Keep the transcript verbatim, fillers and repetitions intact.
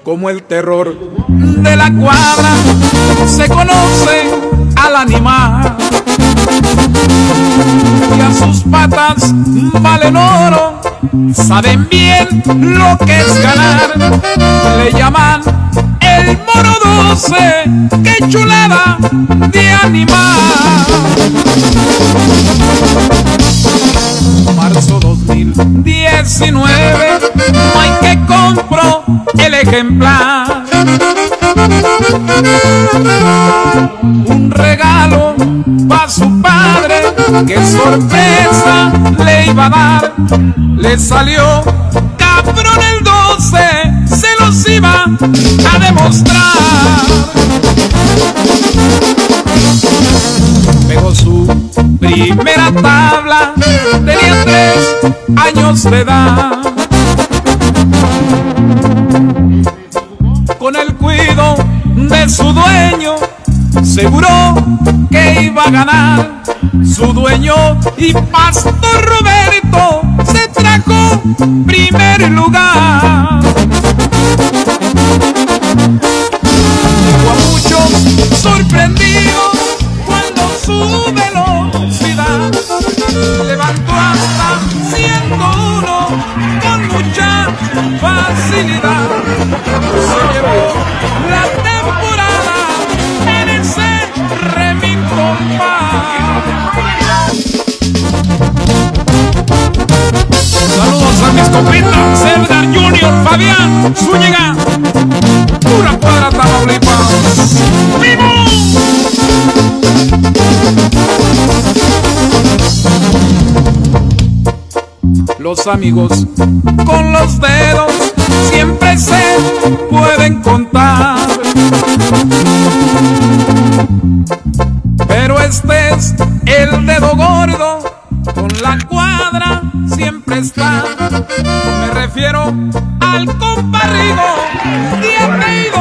como el terror de la cuadra se conoce al animal, y a sus patas valen oro, saben bien lo que es ganar. Le llaman el mono doce, qué chulada de animal. Marzo dos mil diecinueve, no hay que compro el ejemplar. Un regalo pa' su padre, qué sorpresa le iba a dar. Le salió cabrón el doce, se los iba a demostrar. Pegó su primera tabla, tenía tres años de edad. Con el cuido de su dueño, seguro que iba a ganar. Su dueño y Pastor Roberto se trajo primer lugar. Dejó a muchos sorprendidos cuando su velocidad levantó hasta ciento uno con mucha facilidad. Se llevó la temporada en ese Remington Park. Saludos a mis compitas, Cedar Junior, Fabián Zúñiga, pura cuadra Tamaulipas. ¡Vivo! Los amigos con los dedos siempre se pueden contar, pero este es el dedo gordo, con la cuadra siempre está. Me refiero al compa Rigo, diez